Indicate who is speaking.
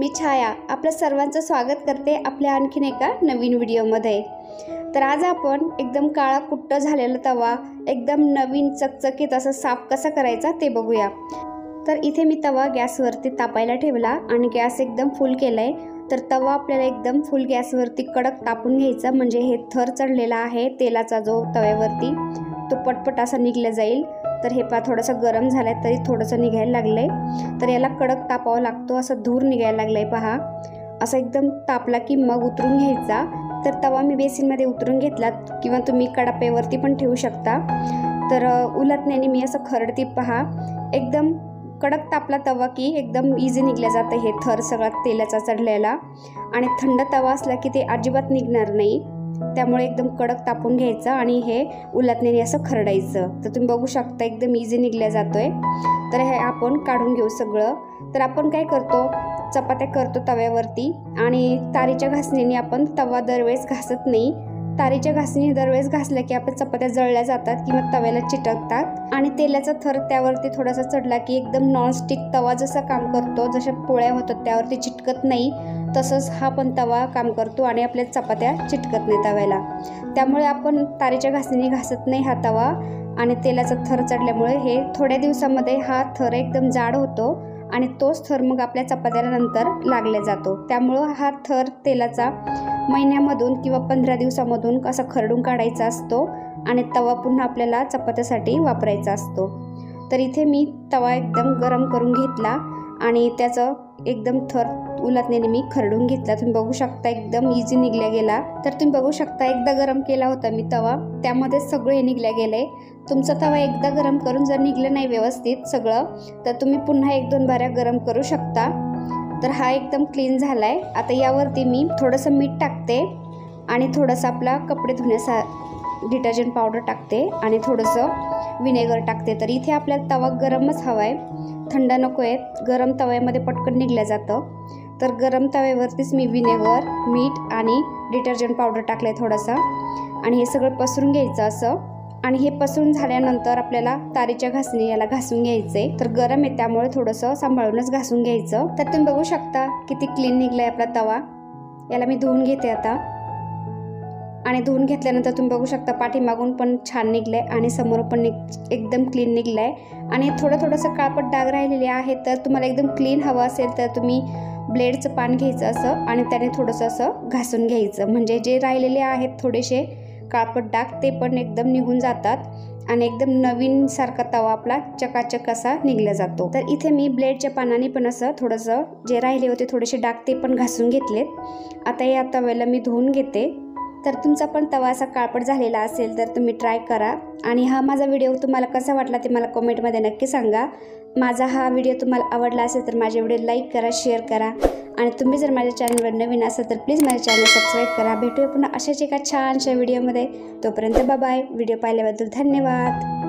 Speaker 1: मी छाया आपल्या सर्वांचं स्वागत करते आपल्या आणखीन एका नवीन व्हिडिओमध्ये। तर आज आपण एकदम काळा कुट्ट झालेला तवा एकदम नवीन चकचकीत असा साफ कसा करायचा ते बघूया। तर इथे मी तवा गॅसवरती तापायला ठेवला आणि गॅस एकदम फुल केलाय। तर तवा आपल्याला एकदम फुल गॅसवरती कडक तापून घ्यायचा, म्हणजे हे थर चढलेला आहे तेलाचा जो तव्यावरती तो पटपट असा निघला जाईल। तर हे पा थोडासा गरम झालाय तरी थोडंसं निघायला लागलंय, तर याला कडक तापावा लागतो, असं धूर निघायला लागलाय पहा। असं एकदम तापला की मग उतरून घ्यायचा। तर तवा मी बेसिनमध्ये उतरून घेतला किंवा तुम्ही कडापेवरती पण ठेवू शकता। तर उलटण्याने मी असं खरडती पहा, एकदम कडक तापला तवा की एकदम इझी निघल्या जातं हे थर सगळा तेलाचा चढलेला। आणि थंड तवा असला की ते अजिबात निघणार नाही, त्यामुळे एकदम कडक तापून घ्यायचं आणि हे उलटण्याने असं खरडायचं। तर तुम्ही बघू शकता एकदम इझी निघल्या जातोय। तर हे आपण काढून घेऊ सगळं। तर आपण काय करतो, चपात्या करतो तव्यावरती आणि तारीच्या घासणीने आपण तवा दरवेळेस घासत नाही। तारीच्या घासणीने दरवेळेस घासल्या की आपल्या चपात्या जळल्या जातात किंवा तव्याला चिटकतात आणि तेलाचा थर त्यावरती थोडासा चढला की एकदम नॉनस्टिक तवा जसा काम करतो, जशा पोळ्या होतात त्यावरती चिटकत नाही, तसंच हा पण तवा काम करतो आणि आपल्या चपात्या चिटकत नाही तव्याला। त्यामुळे आपण तारीच्या घासणीने घासत नाही हा तवा आणि तेलाचा थर चढल्यामुळे हे थोड्या दिवसामध्ये हा थर एकदम जाड होतो आणि तोच थर मग आपल्या चपात्याला नंतर लागला जातो। त्यामुळं हा थर तेलाचा महिन्यामधून किंवा 15 दिवसामधून कसा खरडून काढायचा असतो आणि तवा पुन्हा आपल्याला चपात्यासाठी वापरायचा असतो। तर इथे मी तवा एकदम गरम करून घेतला आणि त्याचं एकदम थर उलटण्याने मी खरडून घेतला। तुम्ही बघू शकता एकदम इझी निघल्या गेला। तर तुम्ही बघू शकता एकदा गरम केला होता मी तवा, त्यामध्ये सगळे निघल्या गेले। तुमचा तवा एकदा गरम करून जर निघलं नाही व्यवस्थित सगळं, तर तुम्ही पुन्हा 1-2 बाऱ्या गरम करू शकता। तर हा एकदम क्लीन झालाय। आता यावरती मी थोडंसं मीठ टाकते आणि थोडंसं आपला कपडे धुण्याचा डिटर्जंट पावडर टाकते आणि थोडंसं विनेगर टाकते। तर इथे आपल्याला तवा गरमच हवा आहे, थंड नको आहे। गरम तव्यामध्ये पटकन निघलं जातं। तर गरम तव्यावरतीच मी विनेगर, मीठ आणि डिटर्जंट पावडर टाकले थोडंसं आणि हे सगळं पसरून घ्यायचं असं। आणि हे पसरून झाल्यानंतर आपल्याला तारीच्या घासणी याला घासून घ्यायचंय। तर गरम आहे त्यामुळे थोडंसं सांभाळूनच घासून घ्यायचं। तर तुम्ही बघू शकता किती क्लीन निघलाय आपला तवा। याला मी धुवून घेते आता आणि धुवून घेतल्यानंतर तुम्ही बघू शकता पाठीमागून पण छान निघलंय आणि समोर पण एकदम क्लीन निघलाय। आणि थोडंसं काळपट डाग राहिलेले आहेत, तर तुम्हाला एकदम क्लीन हवं असेल तर तुम्ही ब्लेडचं पान घ्यायचं असं आणि त्याने थोडंसं असं घासून घ्यायचं, म्हणजे जे राहिलेले आहेत थोडेसे काळपट डाग ते पण एकदम निघून जातात आणि एकदम नवीन सारखा तवा आपला चकाचक असा निघला जातो। तर इथे मी ब्लेडच्या पानाने पण असं थोडंसं जे राहिले होते थोडेसे डाग ते पण घासून घेतलेत। आता या तव्याला मी धुवून घेते। तर तुमचा पण तवा असा काळपट झालेला असेल तर तुम्ही ट्राय करा आणि हा माझा व्हिडिओ तुम्हाला कसा वाटला ते मला कमेंटमध्ये नक्की सांगा। माझा हा व्हिडिओ तुम्हाला आवडला असेल तर माझे व्हिडिओ लाईक करा, शेअर करा आणि तुम्ही जर माझ्या चॅनलवर नवीन असाल तर प्लीज माझ्या चॅनल सबस्क्राईब करा। भेटूया पुन्हा अशाच एका छानशा व्हिडिओमध्ये। तोपर्यंत बाय बाय। व्हिडिओ पाहिल्याबद्दल धन्यवाद।